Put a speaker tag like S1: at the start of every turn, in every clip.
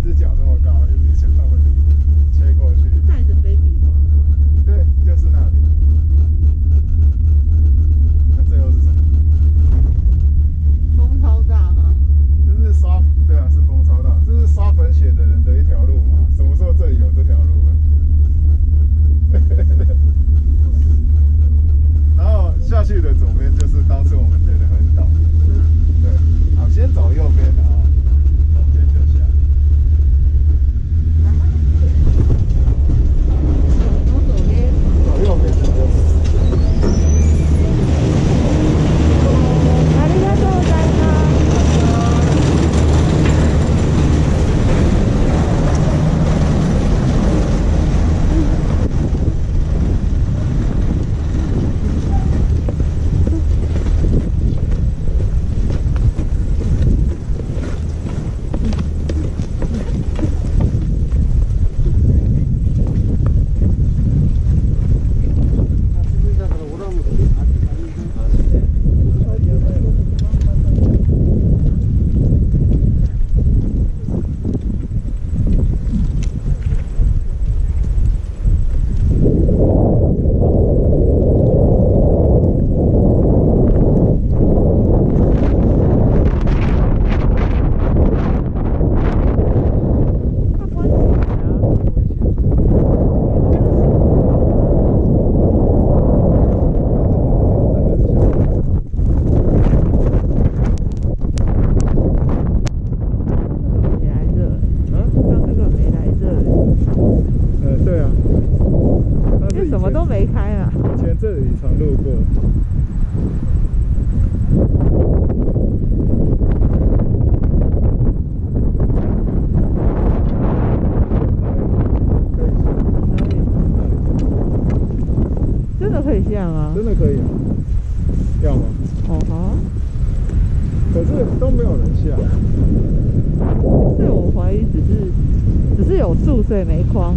S1: 只脚这么高，一只脚这么切过去。
S2: 带着 baby 吗？
S1: 对，就是那里。那这又是什么？
S2: 风超大吗？
S1: 这是刷，对啊，是风超大。这是刷粉雪的人的一条路吗？什么时候这里有这条路了？然后下去的左边就是当初我们的横岛。对，好，先走右边的啊，中间就下。
S2: 走左边。
S1: 走右边的。
S2: ありがとうございます。
S1: 真的可以啊？要吗？
S2: 哦哈。
S1: 可是都没有人下。
S2: 所以我怀疑只是有树，所以没框。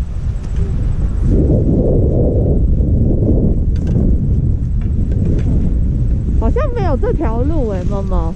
S2: 好像没有这条路哎，猫猫。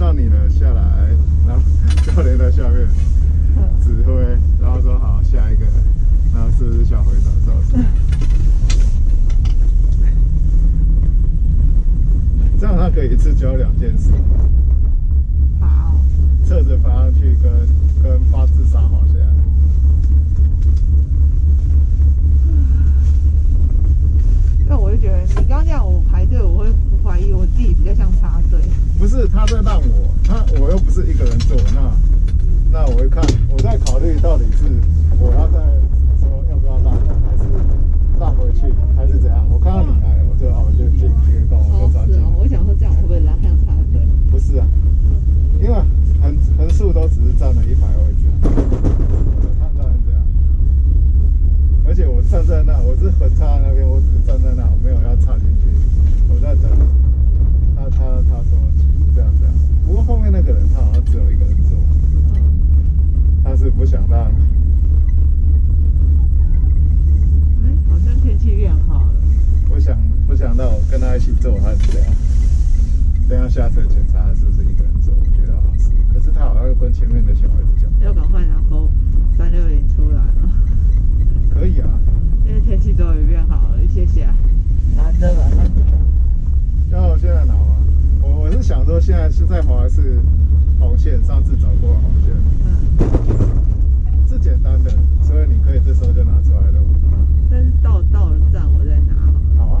S1: 到你了，下来，然后教练在下面指挥，然后说好下一个，然后是不是想回头照相？这样他可以一次教2件事。
S2: 好，
S1: 侧着爬上去跟发自杀滑下来。
S2: 那我就觉得你刚刚这样我排队，我会怀疑我自己比较像插队。
S1: 不是他在让我又不是一个人做，那我会看，我在考虑到底是我要再说要不要让，还是让回去，还是怎样？我看到你来了，我就进这个洞，我就转进。
S2: 我想说这样会不会拉像插队？
S1: 不是啊，因为横竖都只是占了100位置，我的判断是这样。而且我站在那，我是横插在那边，我只是站在那，我没有要插进去，我在等。他说这样。不过后面那个人他好像只有一个人做，他是不想让。
S2: 好像天气变好了。
S1: 不想让我跟他一起做，还是这样？等下下车检查是不是一个人做，我觉得好像是。可是他好像又跟前面的小孩子讲，
S2: 要赶快拿勾360出来了。
S1: 可以啊，
S2: 因为天气终于变好了，谢谢。拿着吧。
S1: 要我现在拿吗？我是想说，现在是在滑的是红线，上次走过红线，是简单的，所以你可以这时候就拿出来了。
S2: 但是到了站我再拿好了。
S1: 好啊。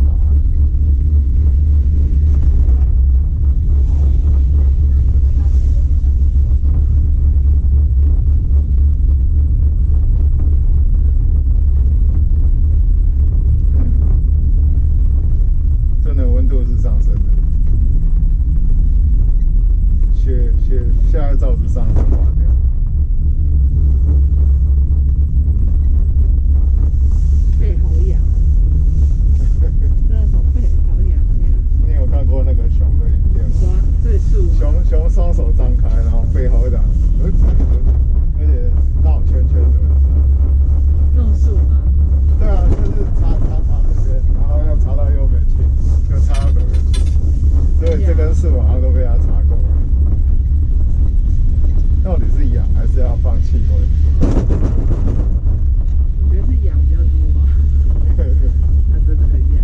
S1: 真的温度是上升的。雪下在罩子上就化掉。
S2: 背好痒，真的好背好痒。
S1: 你有看过那个熊的影片吗？
S2: 最速。
S1: 熊双手张开，然后背后这样，而且绕圈圈的。
S2: 弄速吗？
S1: 对啊，就是插这边，然后要插到右边去，又插到左边去，所以这根树好像都被他插过了。到底是痒还是要放气味？
S2: 我觉得是痒比较多吧。它真的很痒。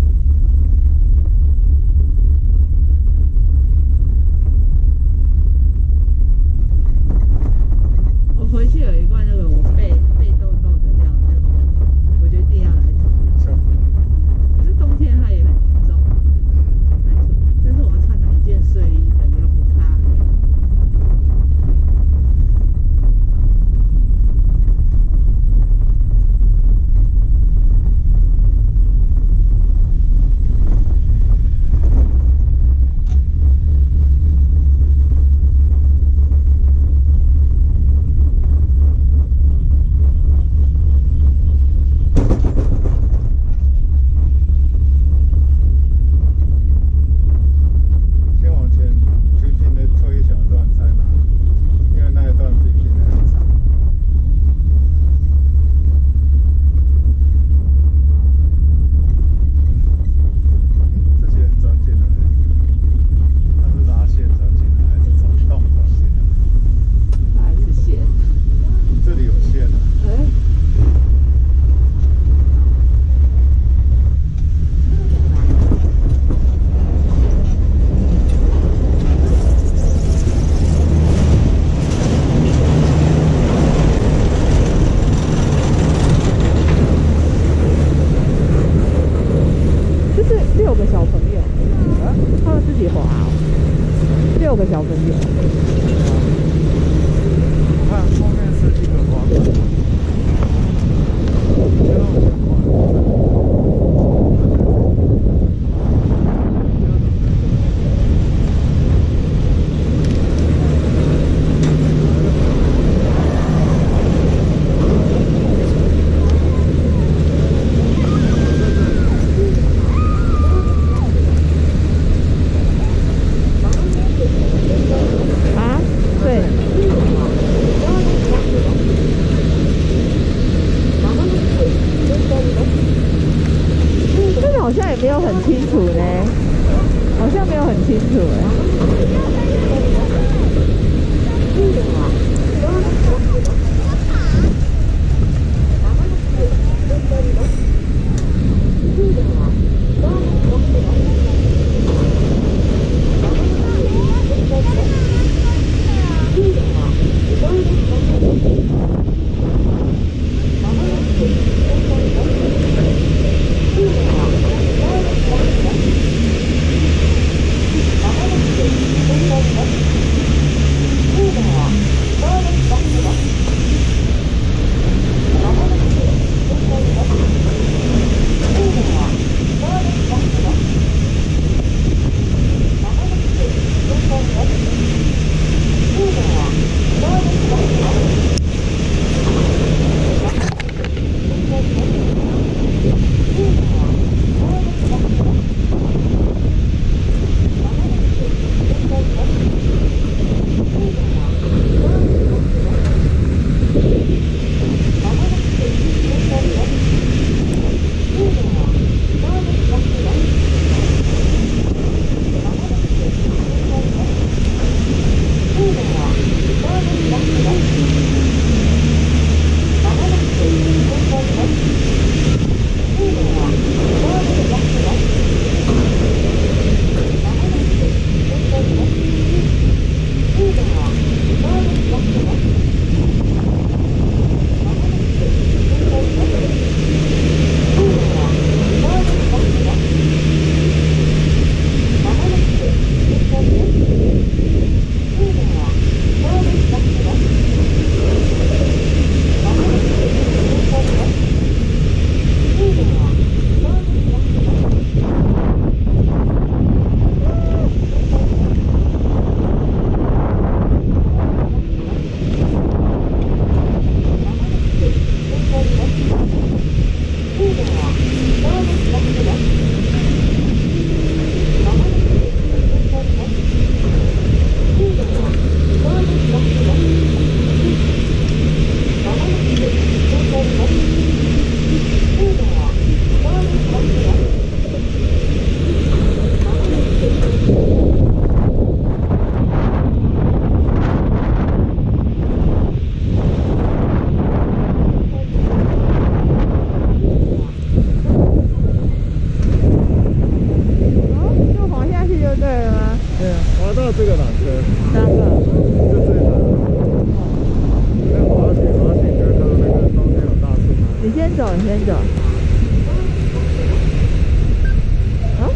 S2: 我回去有一罐那个我背痘痘的药，我决定要来涂。可是冬天它也很严重，但是我要穿哪一件睡衣感觉不怕。6个小朋友。
S1: 我看后面是一个花园。 到这个缆车，
S2: 哪个？
S1: 就这一台。那滑行，你会看到那个中间有大树吗？
S2: 你先走，你先走。啊？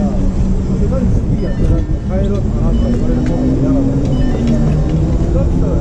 S1: 帰ろうかなとか言われる方も嫌なんだけど、だったら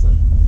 S1: 声。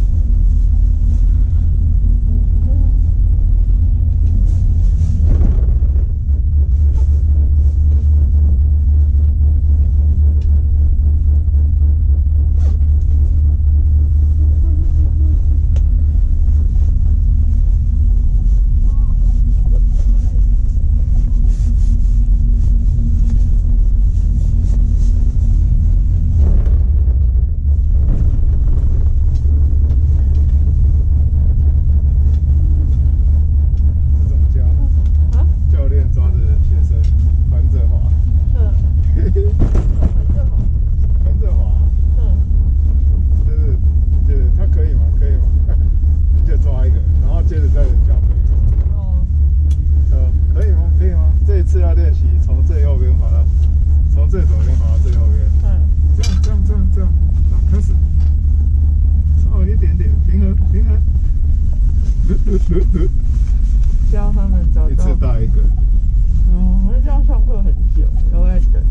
S2: 教他们找到
S1: 一次带一个。
S2: 哦，那这样上课很久，都在等。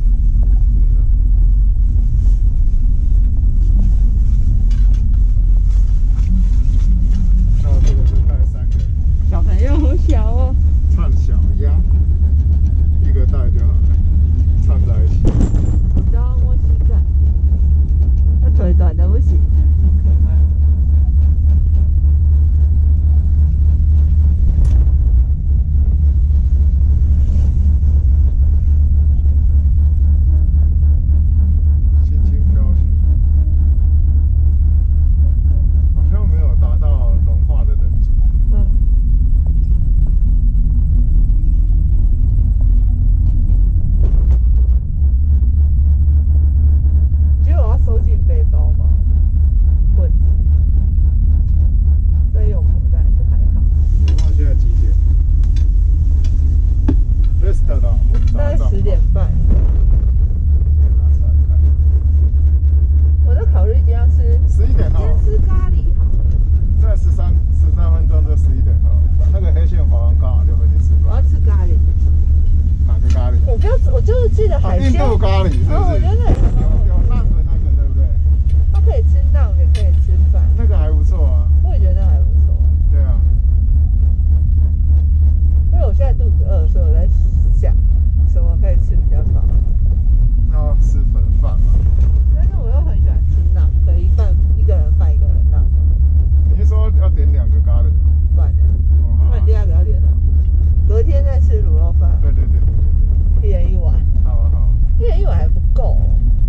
S1: 那这个是带3个。
S2: 小朋友好小哦。
S1: 串小鸭，一个带就好了，串在一起。
S2: 你知道摸膝盖，那腿短的不行，很可爱。大概10点半。我在考虑今天要吃
S1: 11点哦。
S2: 今天吃咖喱好了。
S1: 在13分钟就11点了。那个黑线滑完刚好就回去吃饭。
S2: 我要吃咖喱。
S1: 哪个咖喱？
S2: 我就是记得海鲜。
S1: 印度咖喱是不是？
S2: 我觉得
S1: 有辣的那个对不对？
S2: 它可以吃馕，也可以吃饭。
S1: 那个还不错啊。
S2: 我也觉得那还不错。
S1: 对啊。
S2: 因为我现在肚子饿，所以我在想什么可以吃比较饱。
S1: 那要吃粉饭嘛。
S2: 但是我又很喜欢吃馕，可以一个人饭一个人馕。
S1: 你是说要点2个咖喱？
S2: 不然呢？不然第2个要点什么？隔天再吃卤肉饭。
S1: 对。1人1碗。
S2: 好啊。1人1碗还不够。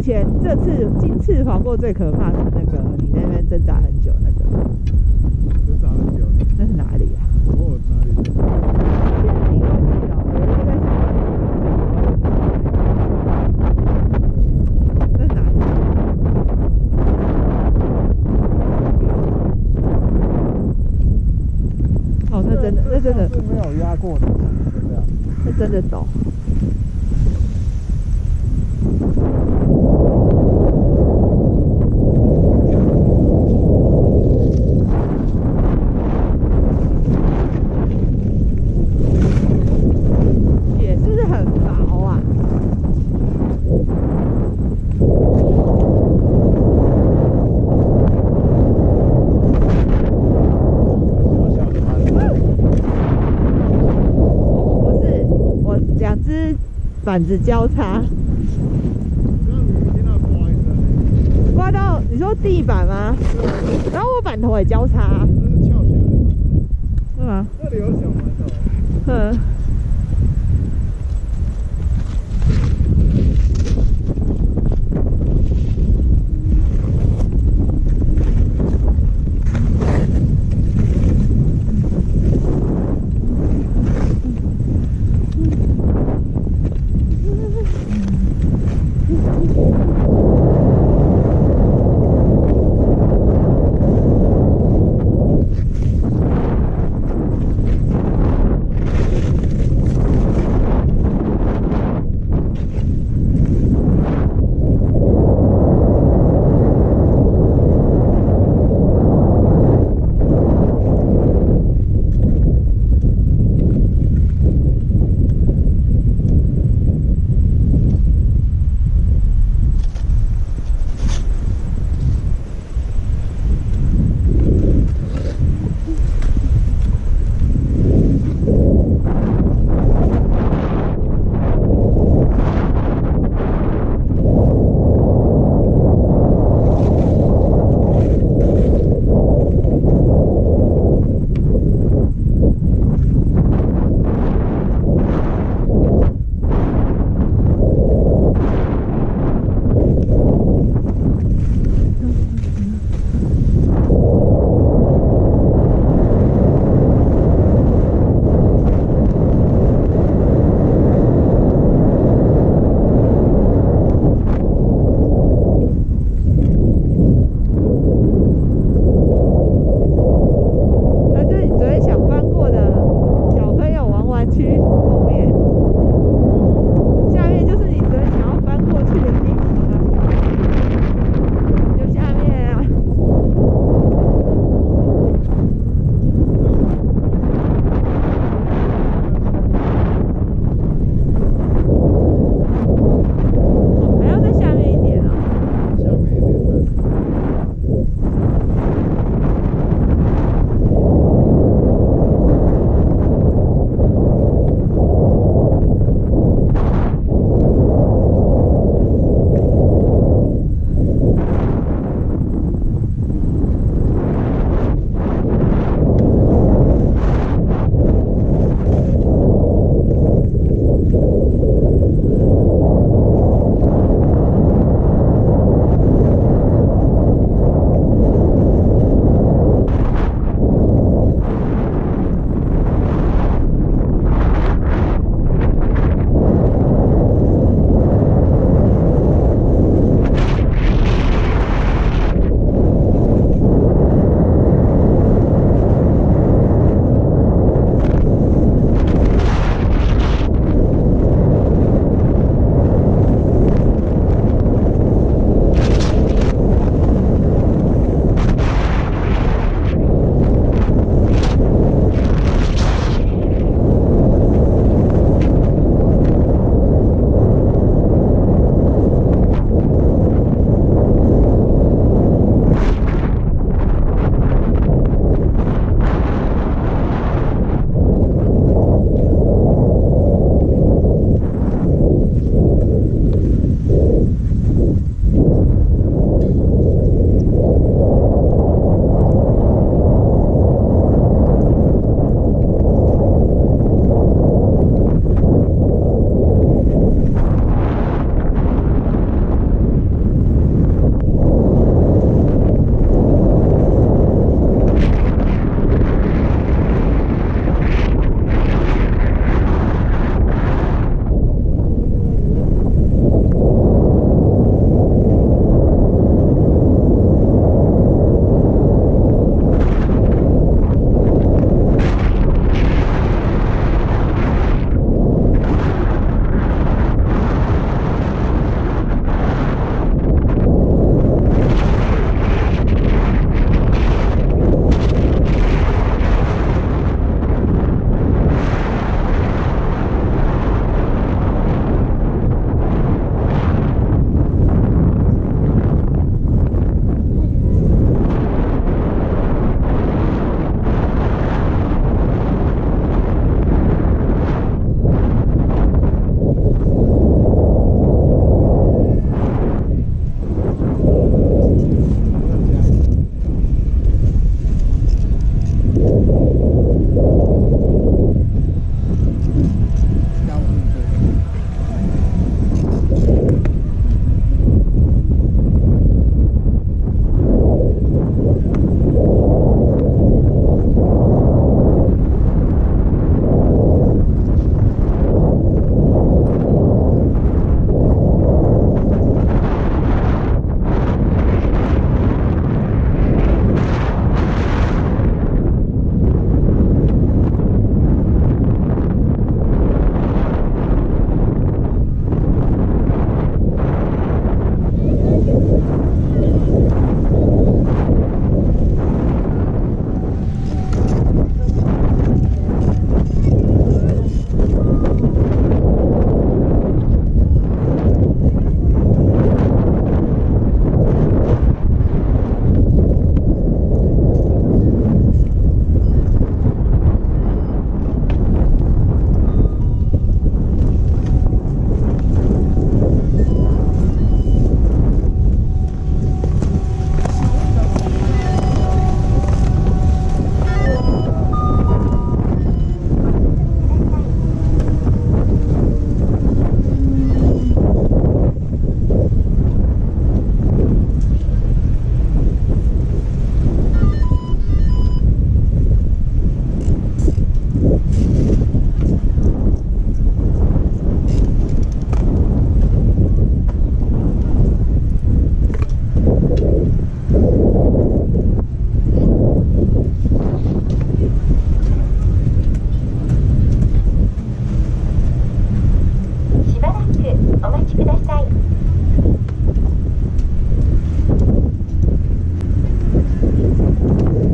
S2: 前这次进赤黄过最可怕的那个，你那边挣扎很久那个。
S1: 挣扎很久。
S2: 那是哪里啊？
S1: 哦，哪里？
S2: 现在你忘记了，我就在想。那是哪里？哦，那真的
S1: 是没有压过的，真的。
S2: 那真的陡。也是很薄啊。不是，我两只板子交叉。刮到你说地板吗？然后我板头也交叉。
S1: 这是翘起来的吗？
S2: 是吗？
S1: 那里有小馒头。
S2: 嗯。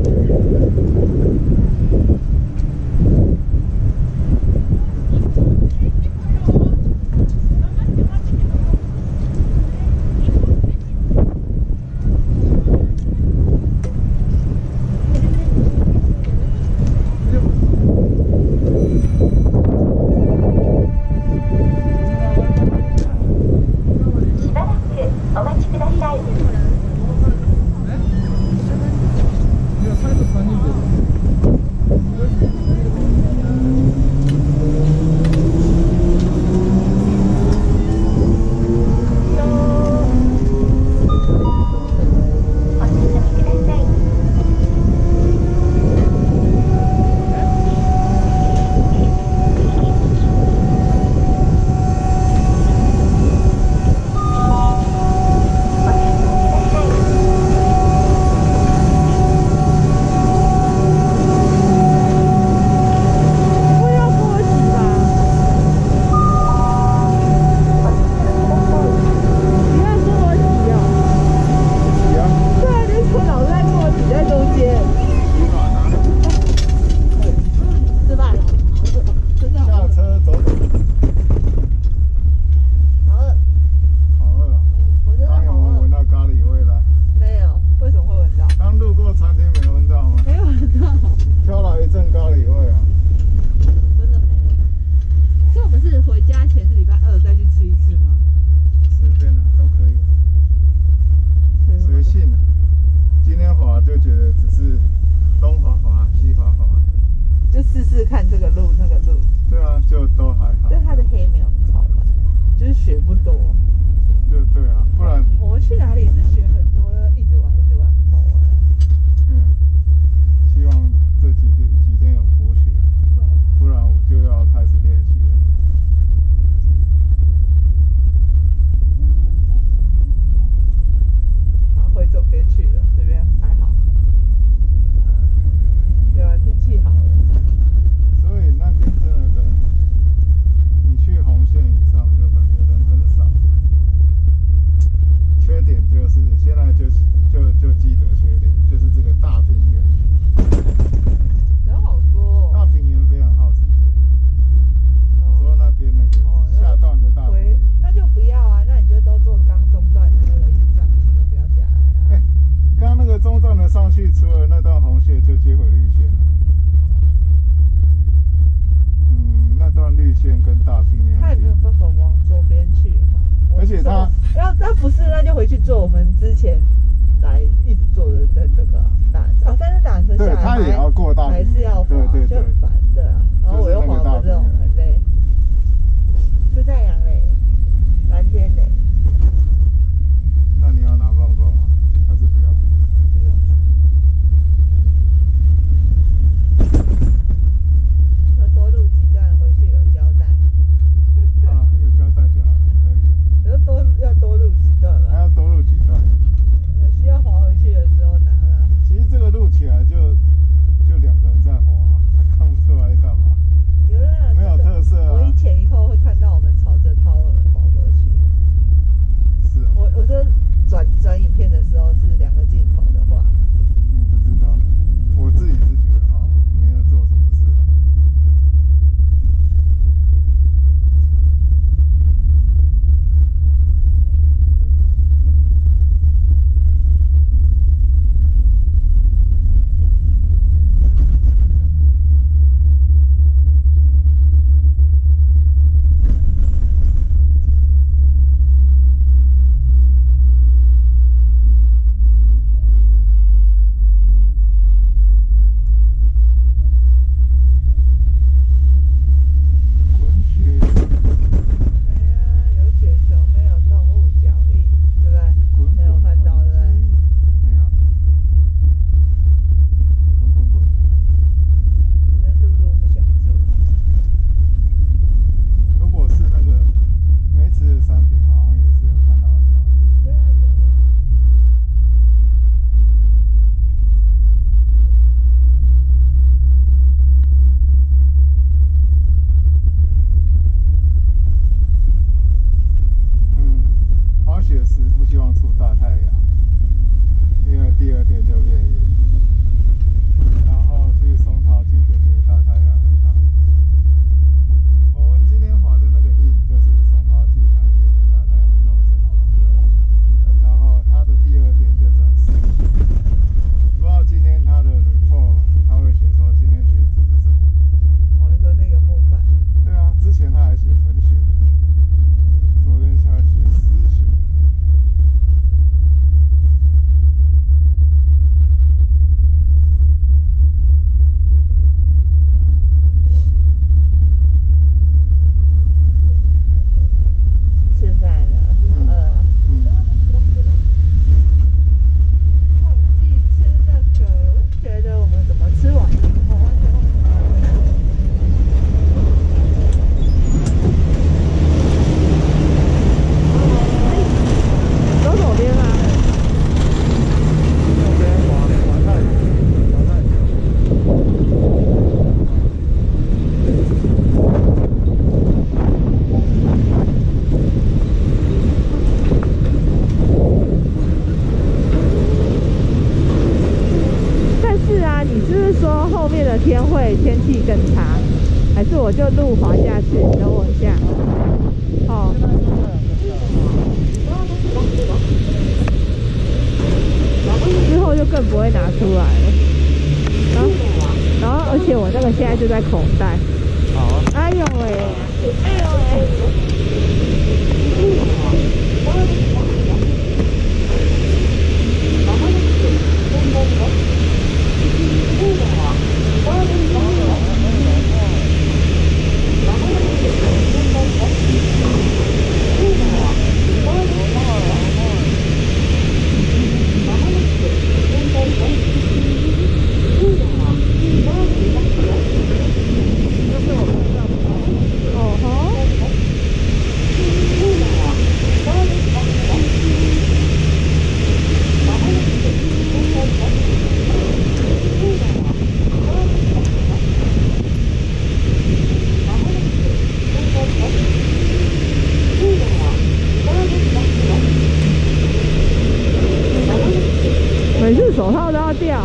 S1: 起来就两个人在滑，还看不出来干嘛。
S2: 啊，你是不是说后面的天气更差，还是我就路滑下去？等我一下。哦。之后就更不会拿出来了。然后而且我那个现在就在口袋。
S1: 好。
S2: 哎呦喂！哎呦喂！每次手套都要掉。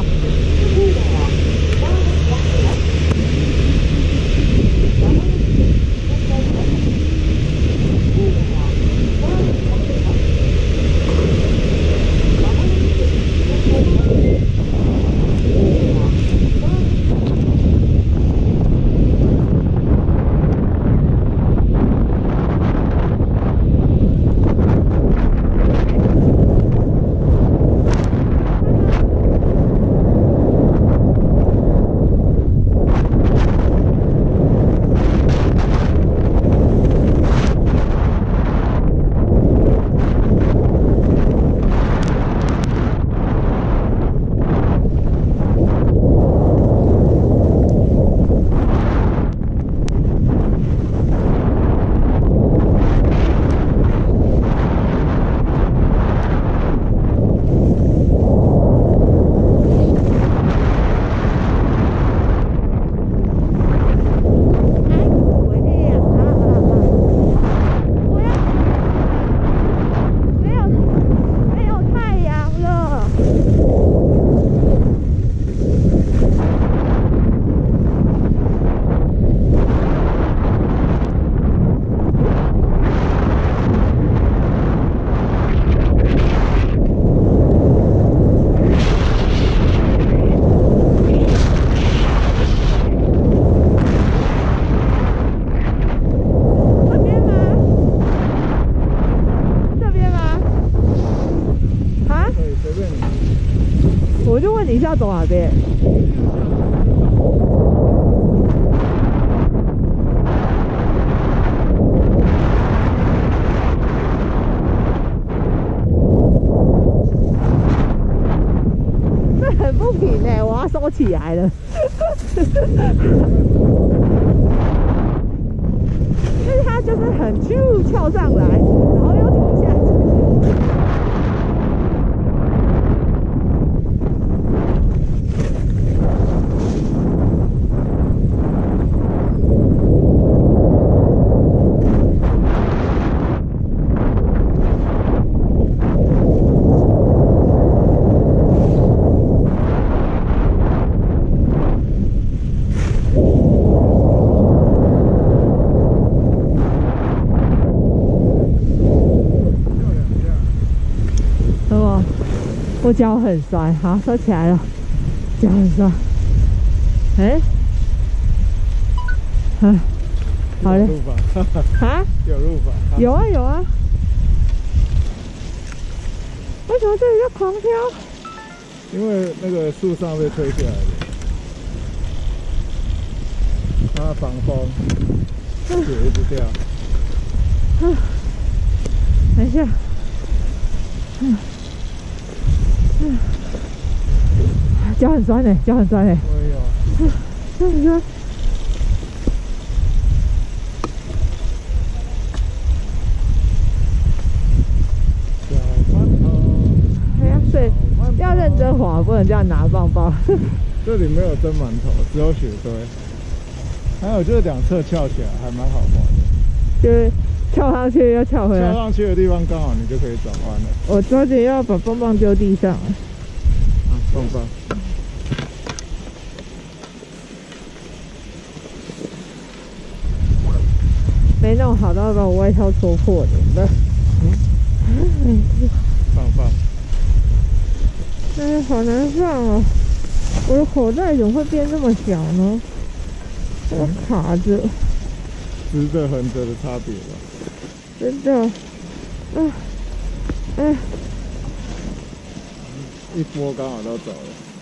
S2: 我就问你是要走哪边？这很不平哎，我要收起来了。但是它就是很翘上来，然后又停下去。我脚很酸，好，收起来了，脚很酸。哎，好嘞。啊？
S1: 有路吧？
S2: 有啊有啊。为什么这里要狂飘？
S1: 因为那个树上被吹下来的，它防风，雪一直掉。
S2: 等一下。脚很酸嘞，脚很酸嘞。
S1: 哎呦，
S2: 脚很酸。
S1: 小馒头。
S2: 哎呀，所以要认真滑，不能这样拿棒棒。
S1: 这里没有蒸馒头，只有雪堆。还有就是两侧翘起来，还蛮好滑的。
S2: 就是跳上去又跳回来。
S1: 跳上去的地方刚好你就可以转弯了。
S2: 我抓紧要把棒棒丢地上了。
S1: 啊，棒棒。
S2: 没弄好，到把我外套戳破的。
S1: 放。
S2: 哎，好难放哦！我的口袋怎么会变这么小呢？这个卡着。
S1: 直着横着的差别吧。
S2: 真的。
S1: 一波刚好都走了。